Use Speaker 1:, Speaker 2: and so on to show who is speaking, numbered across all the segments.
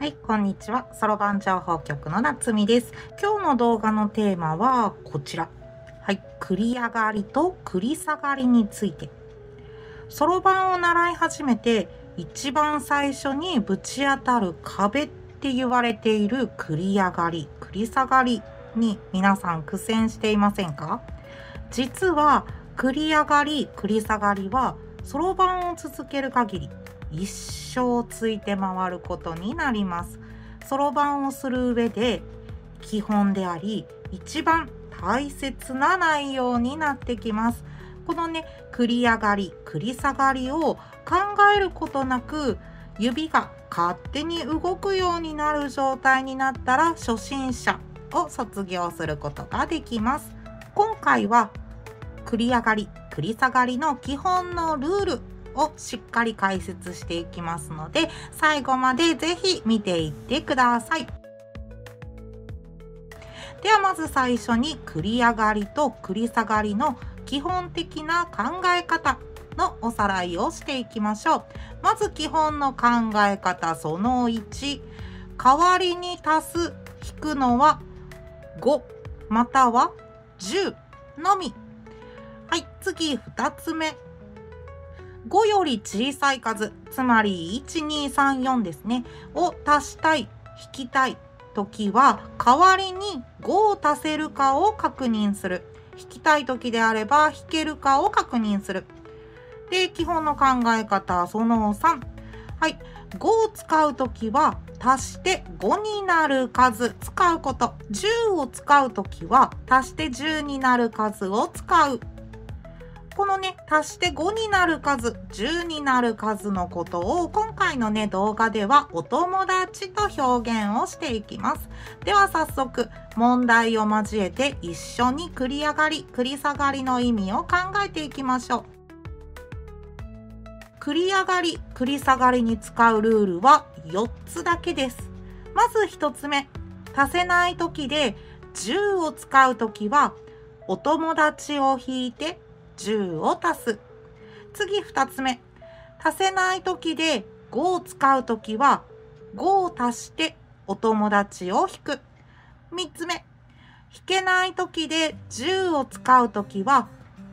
Speaker 1: はい、こんにちは。そろばん情報局のなつみです。今日の動画のテーマはこちら。はい、繰り上がりと繰り下がりについて。そろばんを習い始めて一番最初にぶち当たる壁って言われている繰り上がり、繰り下がりに皆さん苦戦していませんか？実は繰り上がり、繰り下がりはそろばんを続ける限り一生ついて回ることになります。そろばんをする上で基本であり一番大切な内容になってきます。このね、繰り上がり、繰り下がりを考えることなく指が勝手に動くようになる状態になったら初心者を卒業することができます。今回は繰り上がり、繰り下がりの基本のルールをしっかり解説していきますので、最後までぜひ見ていってください。ではまず最初に繰り上がりと繰り下がりの基本的な考え方のおさらいをしていきましょう。まず基本の考え方その1、代わりに足す引くのは5または10のみ。はい、次2つ目。5より小さい数、つまり1234ですね、を足したい、引きたいときは、代わりに5を足せるかを確認する。引きたいときであれば、引けるかを確認する。で、基本の考え方、その3。はい、5を使うときは、足して5になる数、使うこと。10を使うときは、足して10になる数を使う。このね、足して5になる数、10になる数のことを今回のね、動画ではお友達と表現をしていきます。では早速、問題を交えて一緒に繰り上がり、繰り下がりの意味を考えていきましょう。繰り上がり、繰り下がりに使うルールは4つだけです。まず1つ目、足せない時で10を使う時は、お友達を引いて10を足す。次2つ目。足せない時で5を使う時は5を足してお友達を引く。3つ目。引けない時で10を使う時は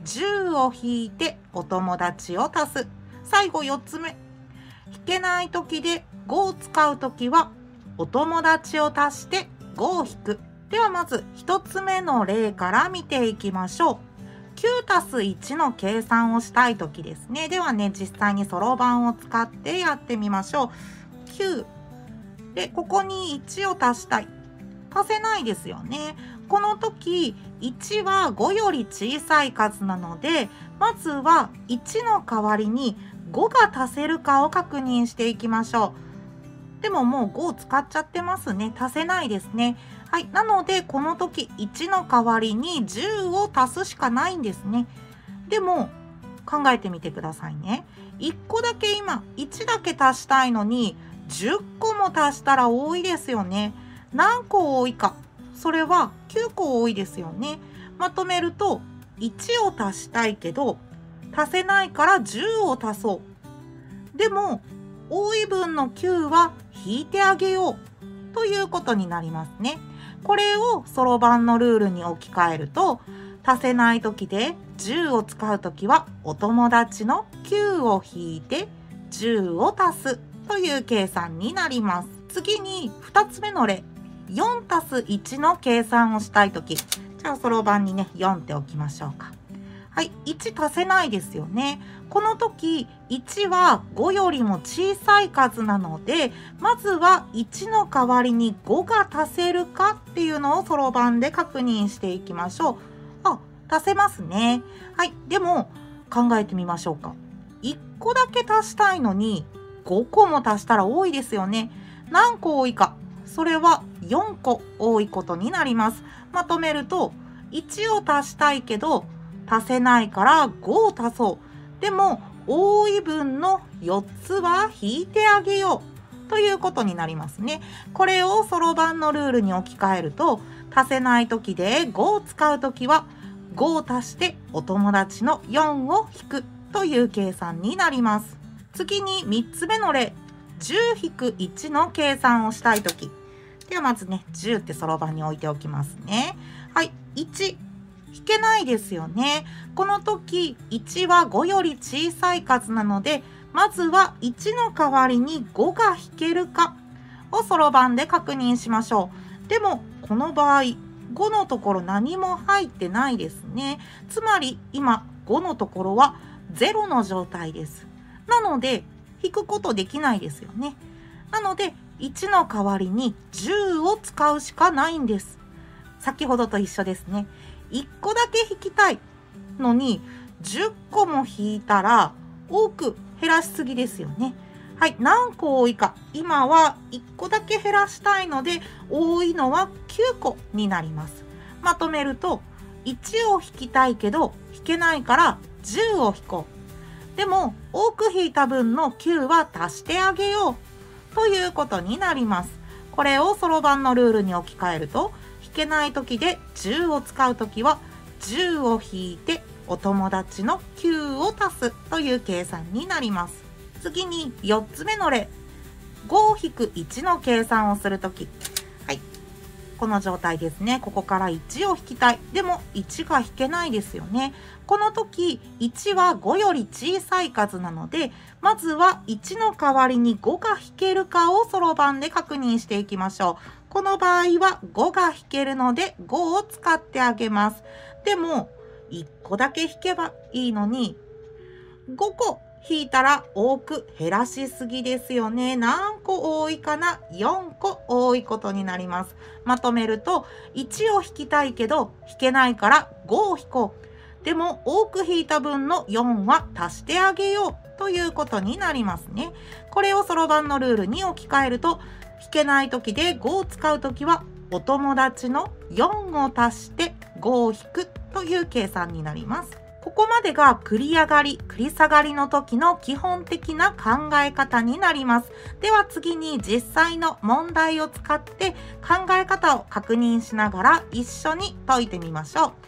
Speaker 1: 10を引いてお友達を足す。最後4つ目。引けない時で5を使う時はお友達を足して5を引く。ではまず1つ目の例から見ていきましょう。9+1 の計算をしたいときですね。ではね、実際にそろばんを使ってやってみましょう。9。で、ここに1を足したい。足せないですよね。この時、1は5より小さい数なので、まずは1の代わりに5が足せるかを確認していきましょう。でももう5を使っちゃってますね。足せないですね。はい。なので、この時、1の代わりに10を足すしかないんですね。でも、考えてみてくださいね。1個だけ今、1だけ足したいのに、10個も足したら多いですよね。何個多いか。それは9個多いですよね。まとめると、1を足したいけど、足せないから10を足そう。でも、多い分の9は引いてあげよう。ということになりますね。これをそろばんのルールに置き換えると、足せない時で10を使う時はお友達の9を引いて10を足すという計算になります。次に2つ目の例、4+1 の計算をしたい時、じゃあそろばんにね、4って置きましょうか。はい、1足せないですよね。この時、1は5よりも小さい数なので、まずは1の代わりに5が足せるかっていうのをそろばんで確認していきましょう。あ、足せますね。はい、でも考えてみましょうか。1個だけ足したいのに5個も足したら多いですよね。何個多いか。それは4個多いことになります。まとめると、1を足したいけど、足せないから5を足そう。でも多い分の4つは引いてあげようということになりますね。これをそろばんのルールに置き換えると、足せない時で5を使う時は5を足してお友達の4を引くという計算になります。次に3つ目の例、 10-1の計算をしたいとき。ではまずね、10ってそろばんに置いておきますね。はい、1。引けないですよね。この時、1は5より小さい数なので、まずは1の代わりに5が引けるかをそろばんで確認しましょう。でも、この場合、5のところ何も入ってないですね。つまり、今、5のところは0の状態です。なので、引くことできないですよね。なので、1の代わりに10を使うしかないんです。先ほどと一緒ですね。1個だけ引きたいのに、10個も引いたら多く減らしすぎですよね。はい、何個多いか。今は1個だけ減らしたいので、多いのは9個になります。まとめると、1を引きたいけど、引けないから10を引こう。でも、多く引いた分の9は足してあげよう。ということになります。これをそろばんのルールに置き換えると、引けない時で10を使う時は、10を引いてお友達の9を足すという計算になります。次に4つ目の例。5-1の計算をするとき。はい。この状態ですね。ここから1を引きたい。でも1が引けないですよね。この時、1は5より小さい数なので、まずは1の代わりに5が引けるかをそろばんで確認していきましょう。この場合は5が引けるので5を使ってあげます。でも、1個だけ引けばいいのに、5個引いたら多く減らしすぎですよね。何個多いかな？ 4 個多いことになります。まとめると、1を引きたいけど引けないから5を引こう。でも多く引いた分の4は足してあげようということになりますね。これをそろばんのルールに置き換えると、引けない時で5を使う時はお友達の4を足して5を引くという計算になります。ここまでが繰り上がり、繰り下がりの時の基本的な考え方になります。では次に実際の問題を使って考え方を確認しながら一緒に解いてみましょ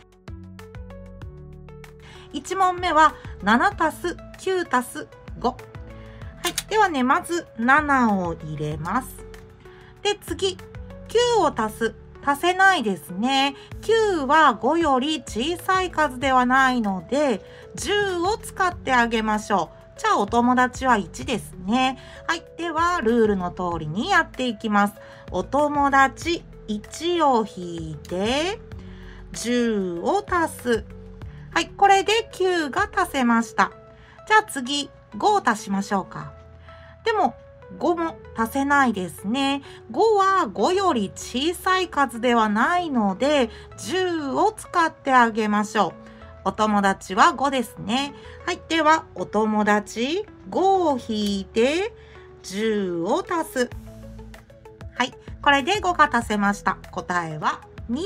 Speaker 1: う。1問目は7たす9たす5。はい。ではね、まず7を入れます。で、次、9を足す。足せないですね。9は5より小さい数ではないので、10を使ってあげましょう。じゃあお友達は1ですね。はい。では、ルールの通りにやっていきます。お友達1を引いて、10を足す。はい。これで9が足せました。じゃあ次、5を足しましょうか。でも、5も足せないですね。5は5より小さい数ではないので、10を使ってあげましょう。お友達は5ですね。はい。では、お友達5を引いて、10を足す。はい。これで5が足せました。答えは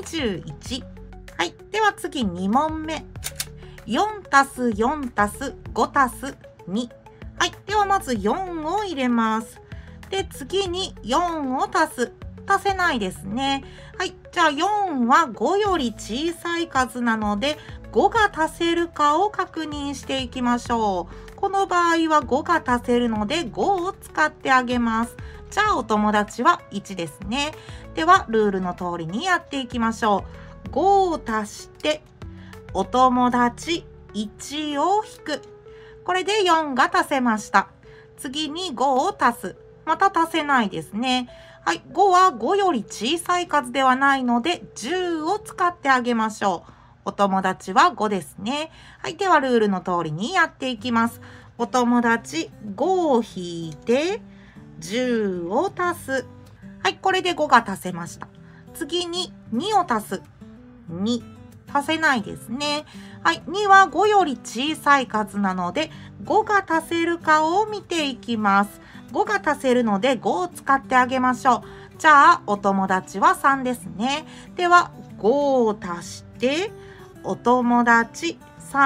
Speaker 1: 21。はい。では次2問目。4たす4たす5たす2。はい。ではまず4を入れます。で、次に4を足す。足せないですね。はい。じゃあ4は5より小さい数なので、5が足せるかを確認していきましょう。この場合は5が足せるので5を使ってあげます。じゃあお友達は1ですね。では、ルールの通りにやっていきましょう。5を足して、お友達1を引く。これで4が足せました。次に5を足す。また足せないですね。はい。5は5より小さい数ではないので、10を使ってあげましょう。お友達は5ですね。はい。では、ルールの通りにやっていきます。お友達5を引いて、10を足す。はい。これで5が足せました。次に2を足す。2。足せないですね。はい。2は5より小さい数なので、5が足せるかを見ていきます。5が足せるので5を使ってあげましょう。じゃあ、お友達は3ですね。では、5を足して、お友達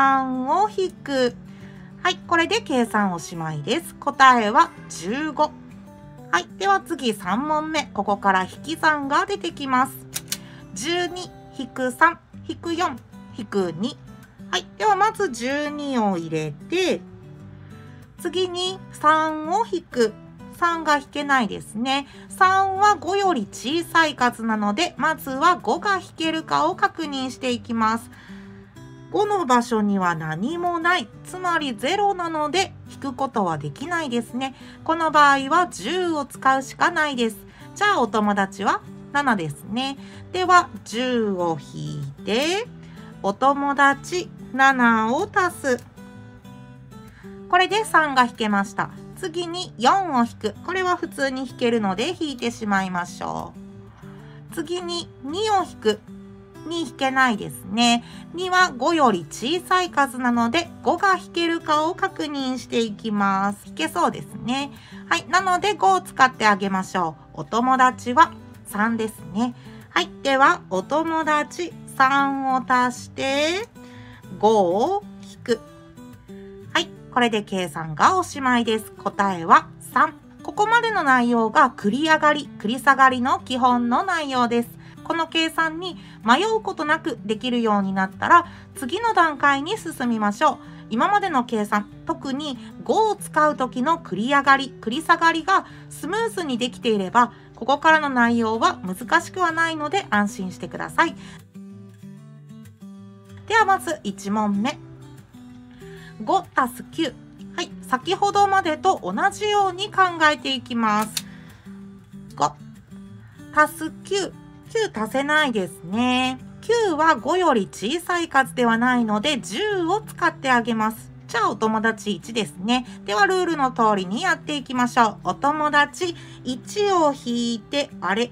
Speaker 1: 3を引く。はい。これで計算おしまいです。答えは15。はい。では次3問目。ここから引き算が出てきます。12-3。引く4、引く2。はい。では、まず12を入れて、次に3を引く。 3が引けないですね。3は5より小さい数なので、まずは5が引けるかを確認していきます。5の場所には何もない。つまり0なので引くことはできないですね。この場合は10を使うしかないです。じゃあお友達は7ですね。では10を引いて、お友達7を足す。これで3が引けました。次に4を引く。これは普通に引けるので引いてしまいましょう。次に2を引く。2引けないですね。2は5より小さい数なので5が引けるかを確認していきます。引けそうですね。はい。なので5を使ってあげましょう。お友達は3ですね。はい。ではお友達3を足して5を引く。はい。これで計算がおしまいです。答えは3。ここまでの内容が繰り上がり、繰り下がりの基本の内容です。この計算に迷うことなくできるようになったら次の段階に進みましょう。今までの計算、特に5を使う時の繰り上がり、繰り下がりがスムーズにできていれば、ここからの内容は難しくはないので安心してください。ではまず1問目。5たす9。はい、先ほどまでと同じように考えていきます。5たす9。9足せないですね。9は5より小さい数ではないので10を使ってあげます。じゃあお友達1ですね。ではルールの通りにやっていきましょう。お友達1を引いて、あれ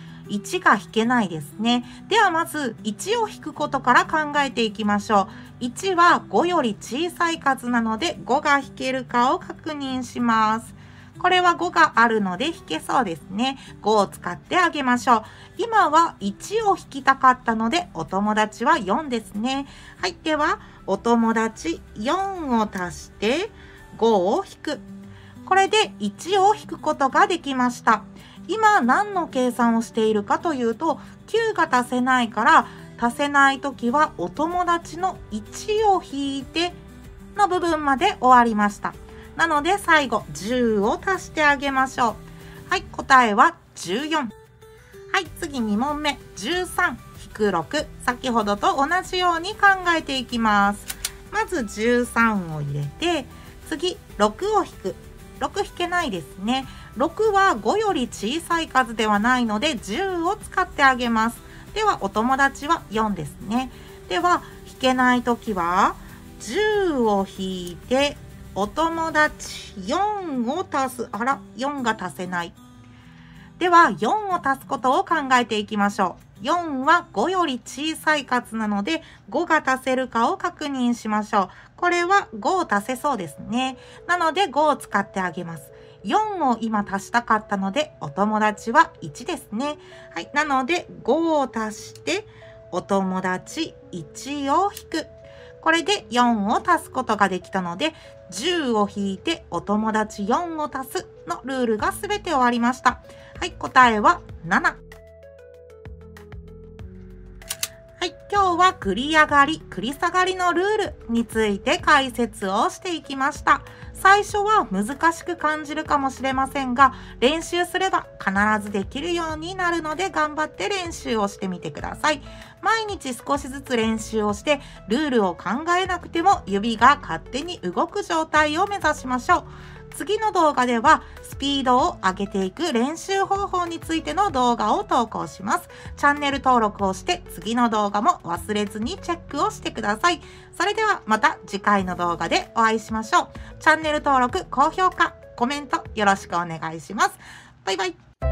Speaker 1: 1が引けないですね。ではまず1を引くことから考えていきましょう。1は5より小さい数なので5が引けるかを確認します。これは5があるので引けそうですね。5を使ってあげましょう。今は1を引きたかったのでお友達は4ですね。はい。ではお友達4を足して5を引く。これで1を引くことができました。今何の計算をしているかというと、9が足せないから足せないときはお友達の1を引いての部分まで終わりました。なので最後10を足してあげましょう。はい、答えは14。はい、次2問目。13-6。先ほどと同じように考えていきます。まず13を入れて、次6を引く。6引けないですね。6は5より小さい数ではないので10を使ってあげます。ではお友達は4ですね。では引けないときは10を引いてお友達4を足す。あら、4が足せない。では4を足すことを考えていきましょう。4は5より小さい数なので5が足せるかを確認しましょう。これは5を足せそうですね。なので5を使ってあげます。4を今足したかったのでお友達は1ですね。はい。なので5を足してお友達1を引く。これで4を足すことができたので10を引いてお友達4を足すのルールがすべて終わりました。はい、答えは7。はい、今日は繰り上がり、繰り下がりのルールについて解説をしていきました。最初は難しく感じるかもしれませんが、練習すれば必ずできるようになるので頑張って練習をしてみてください。毎日少しずつ練習をして、ルールを考えなくても指が勝手に動く状態を目指しましょう。次の動画ではスピードを上げていく練習方法についての動画を投稿します。チャンネル登録をして次の動画も忘れずにチェックをしてください。それではまた次回の動画でお会いしましょう。チャンネル登録、高評価、コメントよろしくお願いします。バイバイ。